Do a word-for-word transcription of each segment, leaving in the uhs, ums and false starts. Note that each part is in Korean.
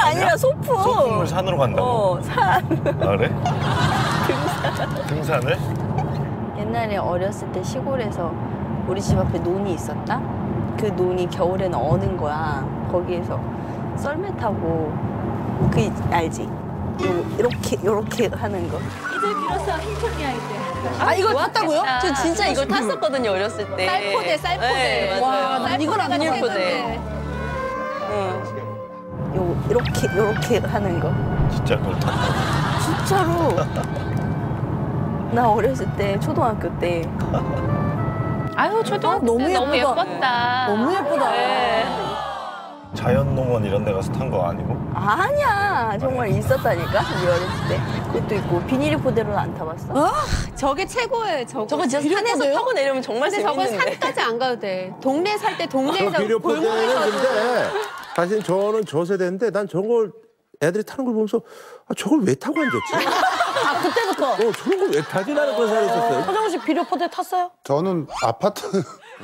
아니라 소풍. 소풍을 산으로 간다고? 어, 산. 아, 그래? 등산. 등산을? 옛날에 어렸을 때 시골에서 우리 집 앞에 논이 있었다? 그 논이 겨울에는 어는 거야. 거기에서 썰매 타고, 그, 있- 알지? 요, 이렇게, 요렇게 하는 거. 이들 비로소 행복이 아이들. 아, 이걸 탔다고요? 저 진짜 이걸 탔었거든요, 어렸을 때. 쌀포대, 쌀포대. 네, 맞아요. 와, 난 이걸 안 비닐포대. 타봤는데. 응. 요, 이렇게, 요렇게 하는 거. 진짜 그걸 탔다고? 진짜로. 나 어렸을 때, 초등학교 때. 아유, 초등학교 너무 때 너무 예쁘다. 예뻤다. 너무 예쁘다. 네. 자연농원 이런 데 가서 탄 거 아니고? 아니야. 정말 있었다니까, 우리 어렸을 때. 그것도 있고, 비닐포대로는 안 타봤어? 어? 저게 최고예요. 저거. 저거 진짜 산에서 비닐포대요? 타고 내려오면 정말 근데 저건 재밌는데. 산까지 안 가도 돼. 동네 살 때 그 동네에서 비료포대는 골목에서 근데 사실 저는 저 세대인데 난 저걸 애들이 타는 걸 보면서 아, 저걸 왜 타고 앉았지? 아, 그때부터. 어, 저런 걸 왜 타지? 나는 그런 생각이 있었어요. 서정훈 씨 비료포대 탔어요? 저는 아파트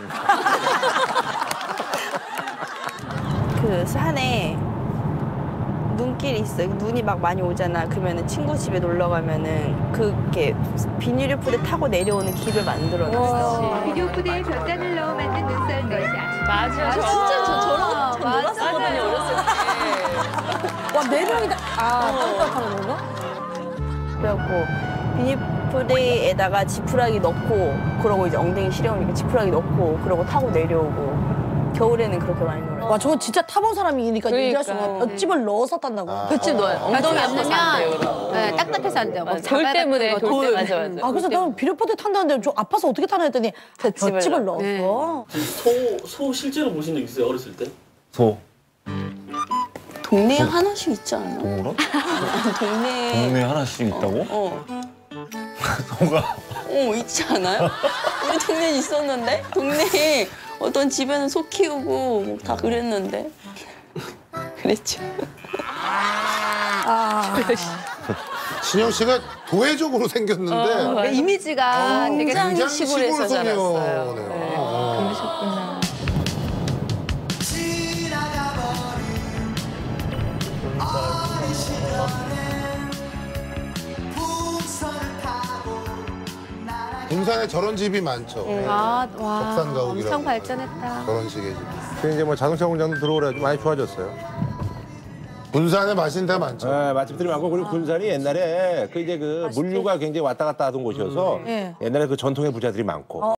그 산에 눈길이 있어. 눈이 막 많이 오잖아. 그러면은 친구 집에 놀러 가면은 그게 비닐포대 타고 내려오는 길을 만들어놨어. 비디오 푸드에 볕단을 넣어 만든 눈썰매. 맞아. 아, 진짜 저 저런 저 놀았었거든요, 어렸을 때. 와, 네 명이다. 아, 땀따 타는 건가? 그래갖고 비닐포대에다가 지푸라기 넣고 그러고 이제 엉덩이 시려우니까 지푸라기 넣고 그러고 타고 내려오고 겨울에는 그렇게 많이 놀아요. 와, 저거 진짜 타본 사람이니까 얘기할 수가 그러니까. 볕집을 넣어서 탄다고. 볏짚 넣어요. 엉덩이 안 아파서 안 돼요, 그럼. 네, 딱딱해서 안 돼요. 막 돌 자갈 때문에, 같은 거, 돌 때문에. 맞아, 맞아. 아, 그래서 나는 비료포대 탄다는데 좀 아파서 어떻게 타나 했더니 볏짚을 볕집을 넣어. 넣었어. 소, 소 실제로 보신 적 있어요, 어렸을 때? 소. 동네에 하나씩 있지 않아? 동물원? 동네에 동네에 하나씩 있다고? 어, 소가? 어 있지 않아요? 우리 동네에 있었는데 동네에 어떤 집에는 소 키우고 뭐 다 그랬는데 그랬죠. 아, 신영 씨가 도회적으로 생겼는데 이미지가 되게 굉장히 굉장히 시골에서 시골 자랐어요. 소녀네요. 네. 어. 그러셨구나. 군산에 저런 집이 많죠. 아, 와, 적산 가옥이라고. 엄청 발전했다. 저런 식의 집. 근데 이제 뭐 자동차 공장도 들어오래가지고 많이 좋아졌어요. 군산에 맛있는 데가 많죠. 네, 맛집들이 많고 그리고 군산이 옛날에 그 이제 그 물류가 굉장히 왔다 갔다 하던 곳이어서 예. 옛날에 그 전통의 부자들이 많고.